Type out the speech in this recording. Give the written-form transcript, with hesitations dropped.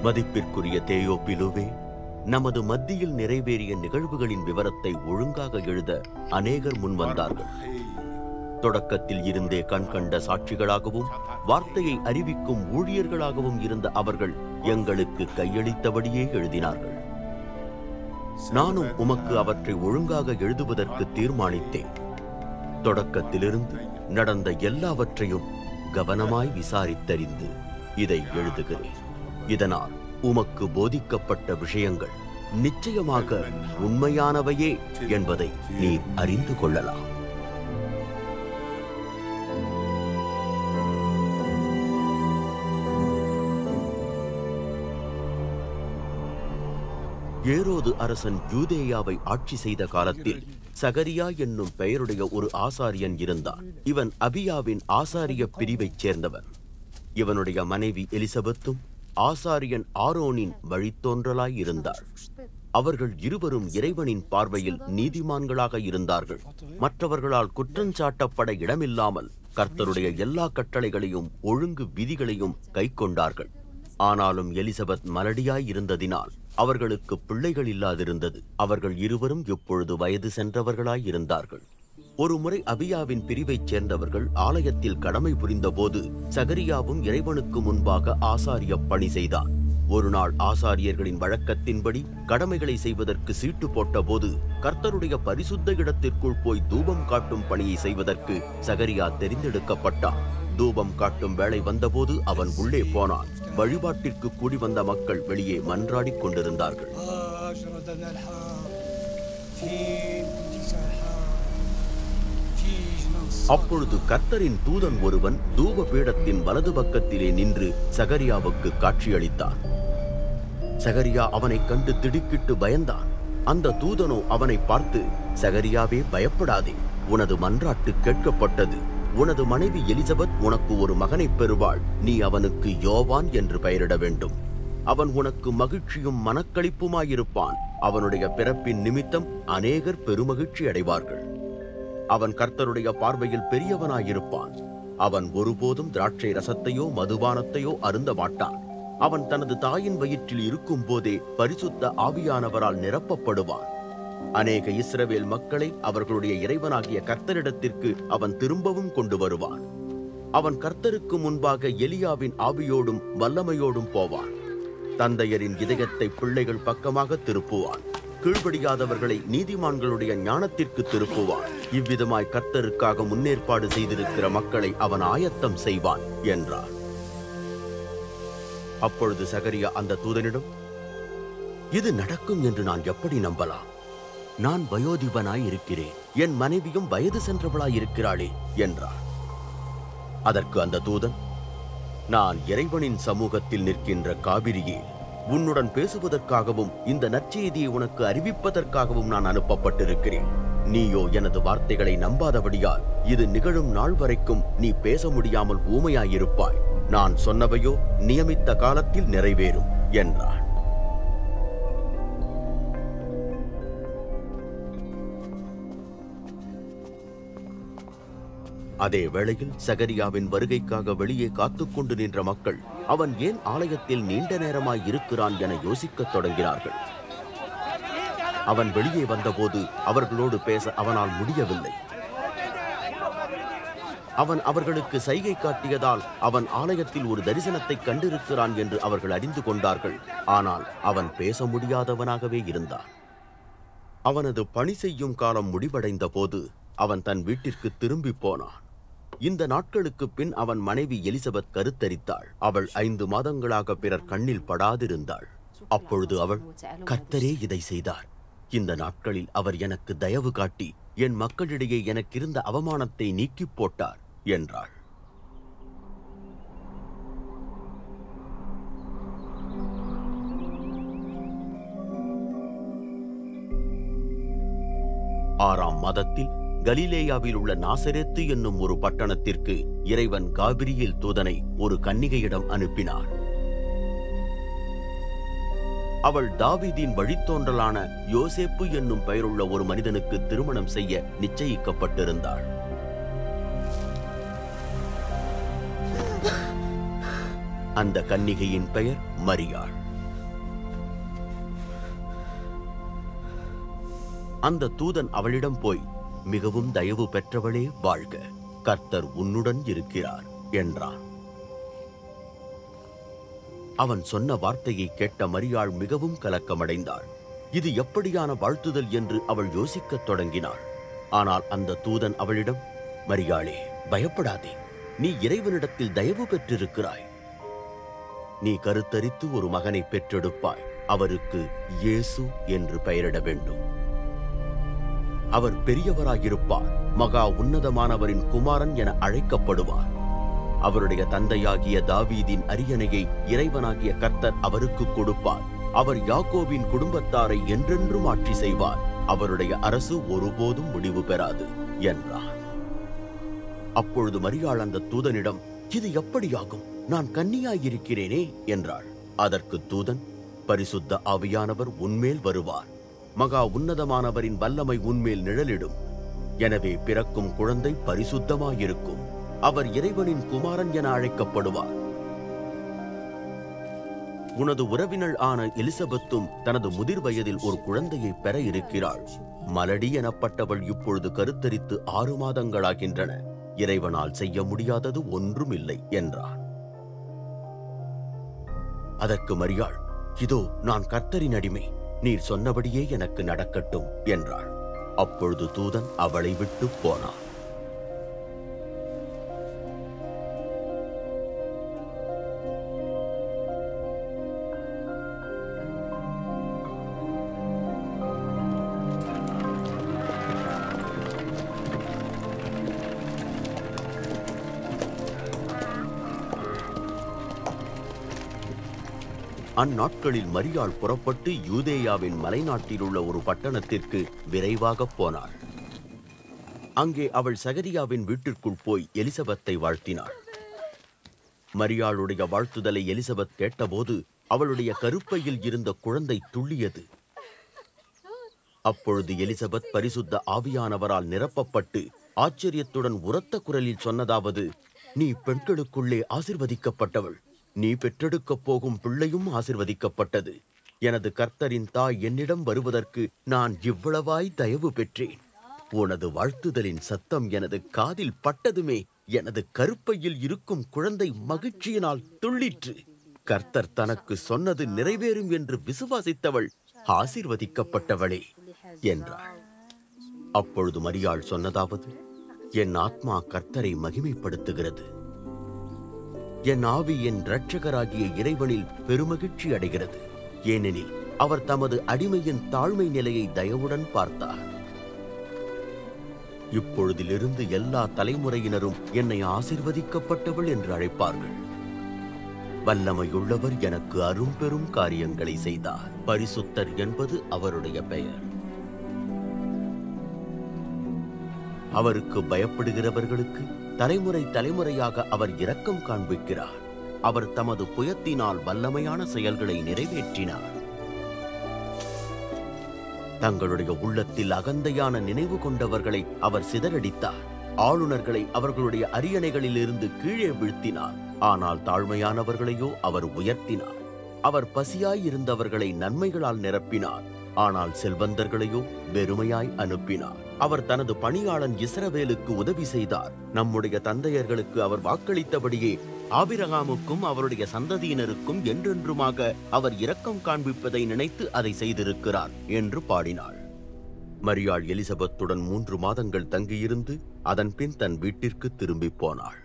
மதிப்பிற்குரிய தேயோபிலுவே, நமது மத்தியில் நிறைவேறிய நிகழ்வுகளின் விவரத்தை ஒழுங்காக எழுத அநேகர் முன்வந்தார்கள். தொடக்கத்தில் இருந்தே கண்கண்ட சாட்சிகளாகவும் வார்த்தையை அறிவிக்கும் ஊழியர்களாகவும் இருந்த அவர்கள் எங்களுக்கு கையளித்தபடியே எழுதினார்கள். நானும் உமக்கு அவற்றை ஒழுங்காக எழுதுவதற்கு தீர்மானித்தேன். தொடக்கத்திலிருந்து நடந்த எல்லாவற்றையும் கவனமாய் விசாரித்தறிந்து இதை எழுதுகிறேன். இதனால் உமக்கு போதிக்கப்பட்ட விஷயங்கள் நிச்சயமாக உண்மையானவையே என்பதை நீர் அறிந்து கொள்ளலாம். ஏரோது அரசன் யூதேயாவை ஆட்சி செய்த காலத்தில் சகரியா என்னும் பெயருடைய ஒரு ஆசாரியன் இருந்தான். இவன் அபியாவின் ஆசாரிய பிரிவைச் சேர்ந்தவன். இவனுடைய மனைவி எலிசபெத்தும் ஆசாரியன் ஆரோனின் வழித்தோன்றலாய் இருந்தார். அவர்கள் இருவரும் இறைவனின் பார்வையில் நீதிமான்களாக இருந்தார்கள். மற்றவர்களால் குற்றஞ்சாட்டப்பட இடமில்லாமல் கர்த்தருடைய எல்லா கட்டளைகளையும் ஒழுங்கு விதிகளையும் கைக்கொண்டார்கள். ஆனாலும் எலிசபெத் மலடியாய் இருந்ததினால் அவர்களுக்கு பிள்ளைகள் இல்லாதிருந்தது. அவர்கள் இருவரும் இப்பொழுது வயது சென்றவர்களாய் இருந்தார்கள். ஒருமுறை அபியாவின் பிரிவைச் சேர்ந்தவர்கள் ஆலயத்தில் கடமை புரிந்த போது சகரியாவும் இறைவனுக்கு முன்பாக ஆசாரிய பணி செய்தார். ஒரு நாள் ஆசாரியர்களின் வழக்கத்தின்படி கடமைகளை செய்வதற்கு சீட்டு போட்ட போது கர்த்தருடைய பரிசுத்த இடத்திற்குள் போய் தூபம் காட்டும் பணியை செய்வதற்கு சகரியா தெரிந்தெடுக்கப்பட்டான். தூபம் காட்டும் வேளை வந்தபோது அவன் உள்ளே போனான். வழிபாட்டிற்கு கூடி வந்த மக்கள் வெளியே மன்றாடிக் கொண்டிருந்தார்கள். அப்பொழுது கர்த்தரின் தூதன் ஒருவன் தூப பீடத்தின் வலது பக்கத்திலே நின்று சகரியாவுக்கு காட்சியளித்தான். சகரியா அவனை கண்டு திடுக்கிட்டு பயந்தான். அந்த தூதனோ அவனை பார்த்து, சகரியாவே, பயப்படாதே, உனது மன்றாட்டு கேட்கப்பட்டது. உனது மனைவி எலிசபெத் உனக்கு ஒரு மகனை பெறுவாள். நீ அவனுக்கு யோவான் என்று பெயரிட வேண்டும். அவன் உனக்கு மகிழ்ச்சியும் மனக்களிப்புமாயிருப்பான். அவனுடைய பிறப்பின் நிமித்தம் அநேகர் பெருமகிழ்ச்சி அடைவார்கள். அவன் கர்த்தருடைய பார்வையில் பெரியவனாயிருப்பான். அவன் ஒருபோதும் திராட்சை ரசத்தையோ மதுபானத்தையோ அருந்த மாட்டான். அவன் தனது தாயின் வயிற்றில் இருக்கும் போதே பரிசுத்த ஆவியானவரால் நிரப்பப்படுவான். அநேக இஸ்ரவேல் மக்களை அவர்களுடைய இறைவனாகிய கர்த்தரிடத்திற்கு அவன் திரும்பவும் கொண்டு வருவான். அவன் கர்த்தருக்கு முன்பாக எலியாவின் ஆவியோடும் வல்லமையோடும் போவான். தந்தையரின் இதயத்தை பிள்ளைகள் பக்கமாக திருப்புவான். கீழ்படியாதவர்களை நீதிமான்களுடைய ஞானத்திற்கு திருப்புவான். இவ்விதமாய் கர்த்தருக்காக முன்னேற்பாடு செய்திருக்கிற மக்களை அவன் ஆயத்தம் செய்வான் என்றார். அப்பொழுது சகரியா அந்த தூதனிடம், இது நடக்கும் என்று நான் எப்படி நம்பலாம்? நான் வயோதிபனாய் இருக்கிறேன், என் மனைவியும் வயது சென்றவளாய் இருக்கிறாளே என்றார். அதற்கு அந்த தூதன், நான் இறைவனின் சமூகத்தில் நிற்கின்ற காபிரியே, உன்னுடன் பேசுவதற்காகவும் இந்த நற்செய்தியை உனக்கு அறிவிப்பதற்காகவும் நான் அனுப்பப்பட்டிருக்கிறேன். நீயோ எனது வார்த்தைகளை நம்பாதபடியால் இது நிகழும் நாள் வரைக்கும் நீ பேச முடியாமல் ஊமையாயிருப்பாய். நான் சொன்னவையோ நியமித்த காலத்தில் நிறைவேறும் என்றான். அதே வேளையில் சகரியாவின் வருகைக்காக வெளியே காத்துக்கொண்டு நின்ற மக்கள் அவன் ஏன் ஆலயத்தில் நீண்ட நேரமாய் இருக்கிறான் என யோசிக்கத் தொடங்கினார்கள். அவன் வெளியே வந்தபோது அவர்களோடு பேச அவனால் முடியவில்லை. அவன் அவர்களுக்கு சைகை காட்டியதால் அவன் ஆலயத்தில் ஒரு தரிசனத்தை கண்டிருக்கிறான் என்று அவர்கள் அறிந்து கொண்டார்கள். ஆனால் அவன் பேச முடியாதவனாகவே இருந்தான். அவனது பணி செய்யும் காலம் முடிவடைந்த போது அவன் தன் வீட்டிற்கு திரும்பி போனான். இந்த நாட்களுக்கு பின் அவன் மனைவி எலிசபெத் கருத்தரித்தாள். அவள் 5 மாதங்களாக பிறர் கண்ணில் படாதிருந்தாள். அப்பொழுது அவள், கர்த்தரே இதை செய்தார். இந்த நாட்களில் அவர் எனக்கு தயவு காட்டி என் மக்களிடையே எனக்கிருந்த அவமானத்தை நீக்கிப் போட்டார் என்றாள். ஆறாம் மாதத்தில் கலிலேயாவில் உள்ள நாசரேத்து என்னும் ஒரு பட்டணத்திற்கு இறைவன் காபிரியேல் தூதனை ஒரு கன்னிகையிடம் அனுப்பினார். அவள் தாவீதின் வழித்தோன்றலான யோசேப்பு என்னும் பெயருள்ள ஒரு மனிதனுக்கு திருமணம் செய்ய நிச்சயிக்கப்பட்டிருந்தாள். அந்த கன்னிகையின் பெயர் மரியாள். அந்த தூதன் அவளிடம் போய், மிகவும் தயவு பெற்றவளே வாழ்க, கர்த்தர் உன்னுடன் இருக்கிறார் என்றான். அவன் சொன்ன வார்த்தையை கேட்ட மரியாள் மிகவும் கலக்கமடைந்தாள். இது எப்படியான வாழ்த்துதல் என்று அவள் யோசிக்கத் தொடங்கினாள். ஆனால் அந்த தூதன் அவளிடம், மரியாளே, பயப்படாதே, நீ இறைவனிடத்தில் தயவு பெற்றிருக்கிறாய். நீ கருத்தரித்து ஒரு மகனை பெற்றெடுப்பாய். அவருக்கு இயேசு என்று பெயரிட வேண்டும். அவர் பெரியவராயிருப்பார், மகா உன்னதமானவரின் குமாரன் என அழைக்கப்படுவார். அவருடைய தந்தையாகிய தாவீதின் அரியணையை இறைவனாகிய கர்த்தர் அவருக்கு கொடுப்பார். அவர் யாக்கோபின் குடும்பத்தாரை என்றென்றும் ஆட்சி செய்வார். அவருடைய அரசு ஒருபோதும் முடிவு பெறாது என்றார். அப்பொழுது மரியாள் அந்த தூதனிடம், இது எப்படியாகும்? நான் கன்னியாயிருக்கிறேனே என்றாள். அதற்கு தூதன், பரிசுத்த ஆவியானவர் உன்மேல் வருவார், மகா உன்னதமானவரின் வல்லமை உன்மேல் நிழலிடும். எனவே பிறக்கும் குழந்தை பரிசுத்தமாயிருக்கும். அவர் இறைவனின் குமாரன் என அழைக்கப்படுவார். உனது உறவினள் ஆன எலிசபெத்தும் தனது முதிர் வயதில் ஒரு குழந்தையை பெற இருக்கிறாள். மலடி எனப்பட்டவள் இப்பொழுது கருத்தரித்து 6 மாதங்களாகின்றன. இறைவனால் செய்ய முடியாதது ஒன்றும் இல்லை என்றான். அதற்கு மரியாள், இதோ நான் கர்த்தரின் அடிமை, நீர் சொன்னபடியே எனக்கு நடக்கட்டும் என்றாள். அப்பொழுது தூதன் அவளை விட்டு போனான். அந்நாட்களில் மரியாள் புறப்பட்டு யூதேயாவின் மலைநாட்டில் உள்ள ஒரு பட்டணத்திற்கு விரைவாக போனாள். அங்கே அவள் சகரியாவின் வீட்டிற்குள் போய் எலிசபெத்தை வாழ்த்தினாள். மரியாளுடைய வாழ்த்துதலை எலிசபெத் கேட்டபோது அவளுடைய கருப்பையில் இருந்த குழந்தை துள்ளியது. அப்பொழுது எலிசபெத் பரிசுத்த ஆவியானவரால் நிரப்பப்பட்டு ஆச்சரியத்துடன் உரத்த குரலில் சொன்னதாவது, நீ பெண்களுக்குள்ளே ஆசிர்வதிக்கப்பட்டவள், நீ பெற்றெடுக்கப் போகும் பிள்ளையும் ஆசிர்வதிக்கப்பட்டது. எனது கர்த்தரின் தாய் என்னிடம் வருவதற்கு நான் இவ்வளவாய் தயவு பெற்றேன். உனது வாழ்த்துதலின் சத்தம் எனது காதில் பட்டதுமே எனது கருப்பையில் இருக்கும் குழந்தை மகிழ்ச்சியினால் துள்ளிற்று. கர்த்தர் தனக்கு சொன்னது நிறைவேறும் என்று விசுவாசித்தவள் ஆசிர்வதிக்கப்பட்டவளே என்றாள். அப்பொழுது மரியாள் சொன்னதாவது, என் ஆத்மா கர்த்தரை மகிமைப்படுத்துகிறது, என் ஆவி என் இரட்சகராகிய இறைவனில் பெருமகிழ்ச்சி அடைகிறது. ஏனெனில் அவர் தமது அடிமையின் தாழ்மை நிலையை தயவுடன் பார்த்தார். இப்பொழுதிலிருந்து எல்லா தலைமுறையினரும் என்னை ஆசிர்வதிக்கப்பட்டவள் என்று அழைப்பார்கள். வல்லமையுள்ளவர் எனக்கு அரும்பெரும் காரியங்களை செய்தார். பரிசுத்தர் என்பது அவருடைய பெயர். அவருக்கு பயப்படுகிறவர்களுக்கு தலைமுறை தலைமுறையாக அவர் இரக்கம் காண்பிக்கிறார். அவர் தமது புயத்தினால் வல்லமையான செயல்களை நிறைவேற்றினார். தங்களுடைய உள்ளத்தில் அகந்தையான நினைவு கொண்டவர்களை அவர் சிதறடித்தார். ஆளுநர்களை அவர்களுடைய அரியணைகளில் இருந்து கீழே வீழ்த்தினார். ஆனால் தாழ்மையானவர்களையோ அவர் உயர்த்தினார். அவர் பசியாயிருந்தவர்களை நன்மைகளால் நிரப்பினார். ஆனால் செல்வந்தர்களையோ வெறுமையாய் அனுப்பினார். அவர் தனது பணியாளன் இஸ்ரவேலுக்கு உதவி செய்தார். நம்முடைய தந்தையர்களுக்கு அவர் வாக்களித்தபடியே ஆபிரகாமுக்கும் அவருடைய சந்ததியினருக்கும் என்றென்றுமாக அவர் இரக்கம் காண்பிப்பதை நினைத்து அதை செய்திருக்கிறார் என்று பாடினாள். மரியாள் எலிசபெத்துடன் 3 மாதங்கள் தங்கியிருந்து அதன் பின் தன் வீட்டிற்கு திரும்பி போனாள்.